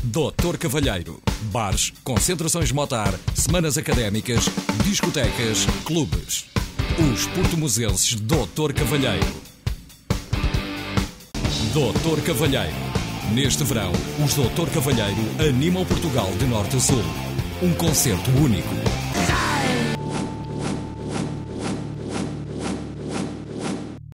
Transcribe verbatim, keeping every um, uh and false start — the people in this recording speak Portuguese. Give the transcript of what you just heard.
doutor Cavalheiro. Bares, concentrações motar, semanas académicas, discotecas, clubes. Os portumozenses doutor Cavalheiro. doutor Cavalheiro. Neste verão, os doutor Cavalheiro animam Portugal de norte a sul. Um concerto único.